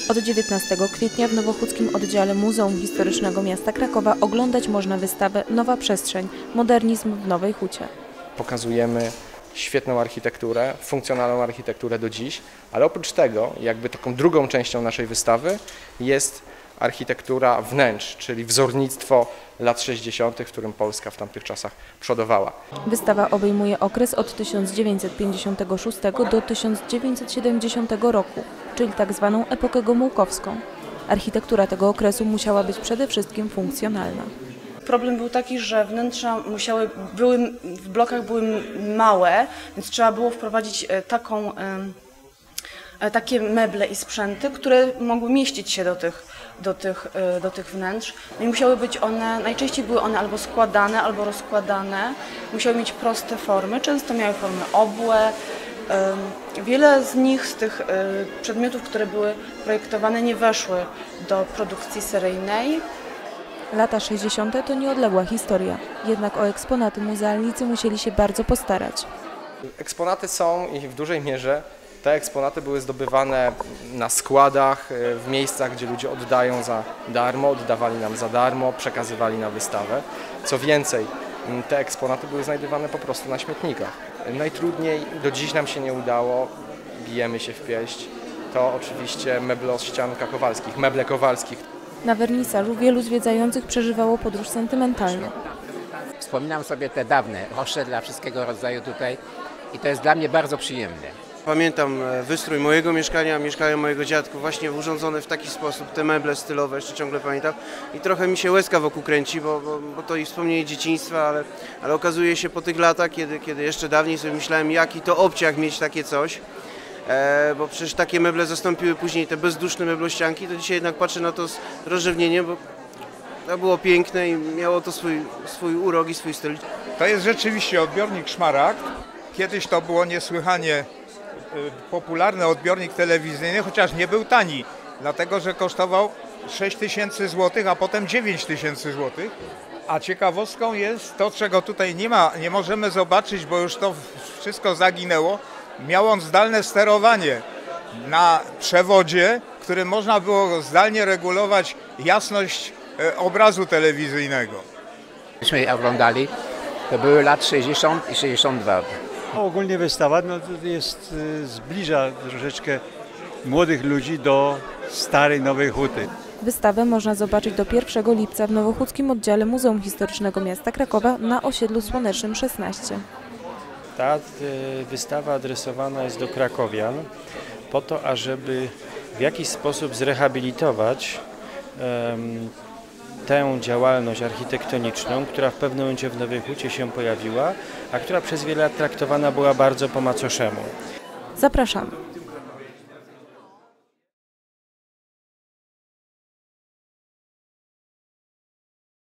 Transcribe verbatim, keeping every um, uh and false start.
Od dziewiętnastego kwietnia w Nowochódzkim Oddziale Muzeum Historycznego Miasta Krakowa oglądać można wystawę Nowa Przestrzeń – Modernizm w Nowej Hucie. Pokazujemy świetną architekturę, funkcjonalną architekturę do dziś, ale oprócz tego, jakby taką drugą częścią naszej wystawy jest architektura wnętrz, czyli wzornictwo lat sześćdziesiątych, w którym Polska w tamtych czasach przodowała. Wystawa obejmuje okres od tysiąc dziewięćset pięćdziesiątego szóstego do tysiąc dziewięćset siedemdziesiątego roku, czyli tak zwaną epokę gomułkowską. Architektura tego okresu musiała być przede wszystkim funkcjonalna. Problem był taki, że wnętrza musiały, były, w blokach były małe, więc trzeba było wprowadzić taką, takie meble i sprzęty, które mogły mieścić się do tych, do tych, do tych wnętrz. No i musiały być one, najczęściej były one albo składane, albo rozkładane. Musiały mieć proste formy, często miały formy obłe. Wiele z nich, z tych przedmiotów, które były projektowane, nie weszły do produkcji seryjnej. Lata sześćdziesiąte to nieodległa historia, jednak o eksponaty muzealnicy musieli się bardzo postarać. Eksponaty są i w dużej mierze te eksponaty były zdobywane na składach, w miejscach, gdzie ludzie oddają za darmo, oddawali nam za darmo, przekazywali na wystawę. Co więcej, te eksponaty były znajdywane po prostu na śmietnikach. Najtrudniej, do dziś nam się nie udało, bijemy się w pieść, to oczywiście meble z ścian kowalskich, meble kowalskich. Na wernisażu wielu zwiedzających przeżywało podróż sentymentalną. Wspominam sobie te dawne rosze dla wszystkiego rodzaju tutaj i to jest dla mnie bardzo przyjemne. Pamiętam wystrój mojego mieszkania, mieszkania mojego dziadku, właśnie urządzone w taki sposób, te meble stylowe, jeszcze ciągle pamiętam. I trochę mi się łezka wokół kręci, bo, bo, bo to i wspomnienie dzieciństwa, ale, ale okazuje się po tych latach, kiedy, kiedy jeszcze dawniej sobie myślałem, jaki to obciach mieć takie coś. E, bo przecież takie meble zastąpiły później te bezduszne meblościanki, to dzisiaj jednak patrzę na to z rozrzewnieniem, bo to było piękne i miało to swój, swój urok i swój styl. To jest rzeczywiście odbiornik Szmaragd. Kiedyś to było niesłychanie popularny odbiornik telewizyjny, chociaż nie był tani, dlatego że kosztował sześć tysięcy złotych, a potem dziewięć tysięcy złotych. A ciekawostką jest to, czego tutaj nie ma, nie możemy zobaczyć, bo już to wszystko zaginęło. Miał on zdalne sterowanie na przewodzie, którym można było zdalnie regulować jasność obrazu telewizyjnego. Myśmy oglądali, to były lat sześćdziesiąt i sześćdziesiąt dwa. Ogólnie wystawa no, jest, zbliża troszeczkę młodych ludzi do starej Nowej Huty. Wystawę można zobaczyć do pierwszego lipca w Nowochódzkim Oddziale Muzeum Historycznego Miasta Krakowa na osiedlu Słonecznym szesnaście. Ta wystawa adresowana jest do krakowian po to, ażeby w jakiś sposób zrehabilitować um, tę działalność architektoniczną, która w pewnym momencie w Nowej Hucie się pojawiła, a która przez wiele lat traktowana była bardzo po macoszemu. Zapraszamy.